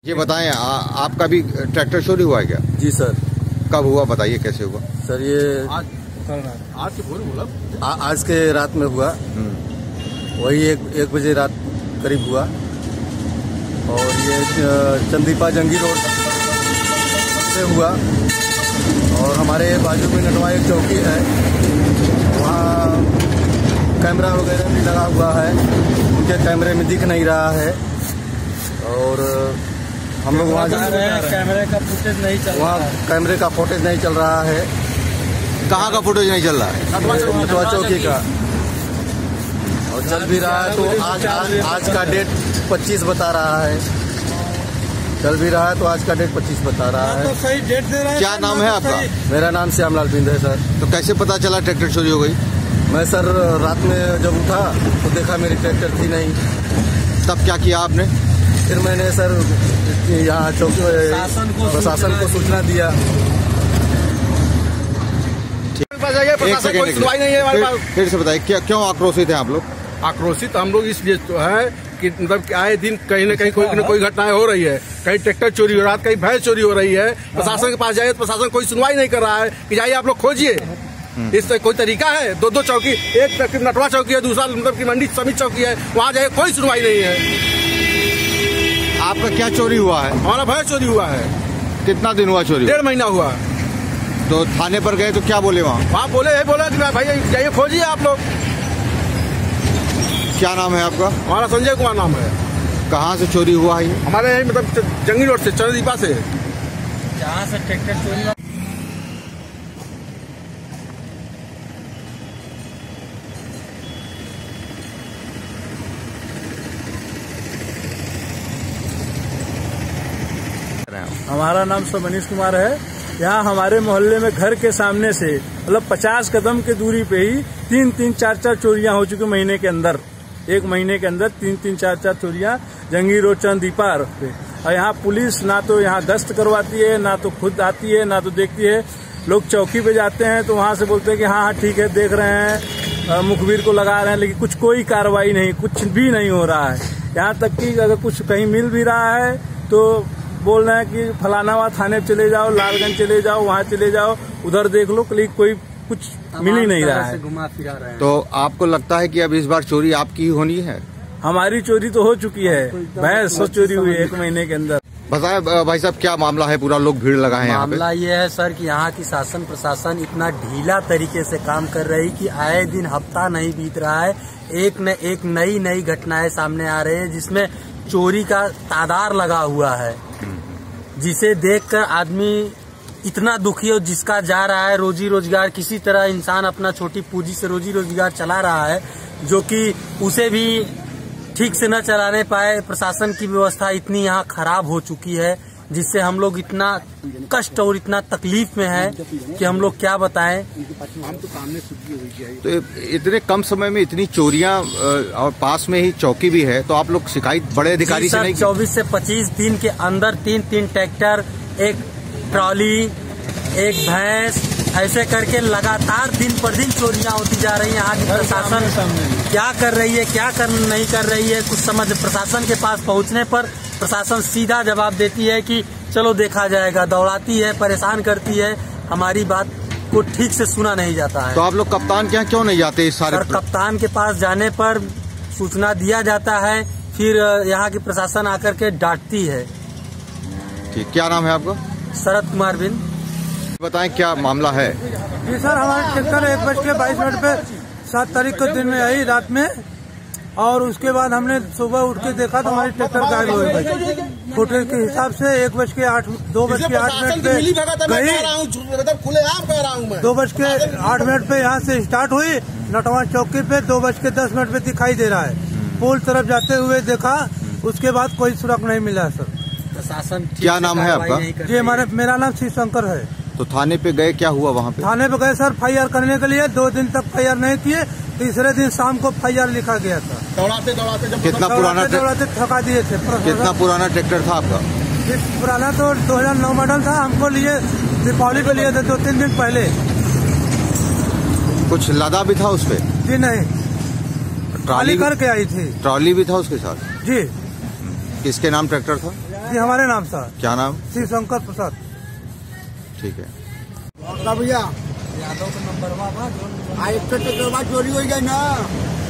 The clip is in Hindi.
ये बताएं आपका भी ट्रैक्टर चोरी हुआ है क्या? जी सर। कब हुआ बताइए, कैसे हुआ? सर ये आज के रात में हुआ। वही एक बजे रात करीब हुआ और ये चंदीपा जंगी रोड से हुआ। और हमारे बाजू में नटवा एक चौकी है, वहाँ कैमरा वगैरह भी लगा हुआ है, उनके कैमरे में दिख नहीं रहा है। और हम लोग वहाँ जा रहे हैं, कैमरे का फुटेज नहीं चल रहा है। कैमरे का फुटेज नहीं चल रहा है। कहाँ का फुटेज नहीं चल रहा है? नटवा चौकी का। और चल भी रहा है तो आज का डेट 25 बता रहा है। चल भी रहा है तो आज का डेट 25 बता रहा है। तो सही डेट दे रहा है। क्या नाम है आपका? मेरा नाम श्यामलाल बिंद है सर। तो कैसे पता चला ट्रैक्टर चोरी हो गई? मैं सर रात में जब उठा तो देखा मेरी ट्रैक्टर थी नहीं। तब क्या किया आपने? फिर मैंने सर यहाँ चौकी प्रशासन को सूचना दिया। एक सेकंड, फिर से बताइए क्यों आक्रोशित है आप लोग? आक्रोशित हम लोग इसलिए तो है कि मतलब आए दिन कहीं न कहीं कोई न कोई घटनाएं हो रही है। कहीं ट्रैक्टर चोरी हो रहा है, कहीं भैंस चोरी हो रही है। प्रशासन के पास जाइए तो प्रशासन कोई सुनवाई नहीं कर रहा है कि जाइए आप लोग खोजिए। इससे कोई तरीका है? दो चौकी, एक नटवा चौकी है, दूसरा मतलब की मंडी समिति चौकी है, वहाँ जाइए कोई सुनवाई नहीं है। आपका क्या चोरी हुआ है? हमारा भैंस चोरी हुआ है। कितना दिन हुआ चोरी? 1.5 महीना हुआ। तो थाने पर गए तो क्या बोले वहाँ? बोले कि भाई जाइए खोजिए आप लोग। क्या नाम है आपका? हमारा संजय कुमार नाम है। कहाँ से चोरी हुआ है ये? हमारे यहाँ मतलब जंगी रोड से, चंदीपा से। जहाँ से ट्रैक्टर चोरी हुआ। हमारा नाम सर मनीष कुमार है। यहाँ हमारे मोहल्ले में घर के सामने से मतलब 50 कदम की दूरी पे ही 3-3, 4-4 चोरियां हो चुकी महीने के अंदर। 1 महीने के अंदर 3-3, 4-4 चोरियां जंगी रोड चंदीपा पे। और यहाँ पुलिस ना तो यहाँ गश्त करवाती है, ना तो खुद आती है, ना तो देखती है। लोग चौकी पे जाते हैं तो वहाँ से बोलते हैं कि हाँ ठीक है, देख रहे हैं, मुखबिर को लगा रहे हैं, लेकिन कोई कार्रवाई नहीं, कुछ भी नहीं हो रहा है। यहाँ तक कि अगर कुछ कहीं मिल भी रहा है तो बोल रहे हैं कि फलानावा थाने चले जाओ, लालगंज चले जाओ, वहाँ चले जाओ, उधर देख लो, कोई कुछ मिल ही नहीं रहा है। घुमा फिरा रहे हैं। तो आपको लगता है कि अब इस बार चोरी आपकी ही होनी है? हमारी चोरी तो हो चुकी है, भैंस चोरी हुई 1 महीने के अंदर। बताए भाई साहब, क्या मामला है? पूरा लोग भीड़ लगाए हैं। मामला ये है सर कि यहाँ की शासन प्रशासन इतना ढीला तरीके से काम कर रही कि आए दिन हफ्ता नहीं बीत रहा है, एक न एक नई घटनाएं सामने आ रही है जिसमें चोरी का तादार लगा हुआ है, जिसे देखकर आदमी इतना दुखी हो। जिसका जा रहा है रोजी रोजगार, किसी तरह इंसान अपना छोटी पूंजी से रोजी रोजगार चला रहा है, जो कि उसे भी ठीक से न चलाने पाए। प्रशासन की व्यवस्था इतनी यहाँ खराब हो चुकी है जिससे हम लोग इतना कष्ट और इतना तकलीफ में है कि हम लोग क्या बताएं। तो इतने कम समय में इतनी चोरियां और पास में ही चौकी भी है, तो आप लोग शिकायत बड़े अधिकारी से नहीं? 24 से 25 दिन के अंदर 3-3 ट्रैक्टर, एक ट्रॉली, एक भैंस, ऐसे करके लगातार दिन पर दिन चोरियां होती जा रही हैं। यहाँ की प्रशासन क्या कर रही है, क्या नहीं कर रही है, कुछ समझ। प्रशासन के पास पहुँचने पर प्रशासन सीधा जवाब देती है कि चलो देखा जाएगा, दौड़ाती है, परेशान करती है। हमारी बात को ठीक से सुना नहीं जाता है। तो आप लोग कप्तान के यहाँ क्यों नहीं जाते इस सारे? कप्तान के पास जाने पर सूचना दिया जाता है, फिर यहाँ की प्रशासन आकर के डांटती है। ठीक, क्या नाम है आपका? शरद कुमार बिंद। बताएं क्या मामला है? जी सर, हमारे ट्रैक्टर 1:22 पे 7 तारीख को दिन में आई रात में, और उसके बाद हमने सुबह उठ के देखा तो हमारी ट्रैक्टर गायब हो गई। फुटेज के हिसाब से 2:08 पे गई, 2:08 पे यहाँ से स्टार्ट हुई, नटवा चौकी पे 2:10 पे दिखाई दे रहा है। पुल तरफ जाते हुए देखा, उसके बाद कोई सुराग नहीं मिला सर। प्रशासन क्या नाम है आपका? जी मेरा नाम शिव शंकर है। तो थाने पे गए, क्या हुआ वहाँ पे? थाने पे गए सर FIR करने के लिए, 2 दिन तक FIR नहीं किए। तीसरे दिन शाम को FIR लिखा गया था। दौड़ाते दौड़ाते थका दिए थे। कितना पुराना ट्रैक्टर था आपका? पुराना तो 2009 मॉडल था। हमको लिए दीपावली पे लिए थे 2-3 दिन पहले। कुछ लदा भी था उस पे? जी नहीं, ट्रॉली करके आई थी। ट्रॉली भी था उसके साथ? जी। किसके नाम ट्रैक्टर था? जी हमारे नाम से। क्या नाम? शिव शंकर प्रसाद। ठीक है भैया यादव का नंबर चोरी हो गई ना।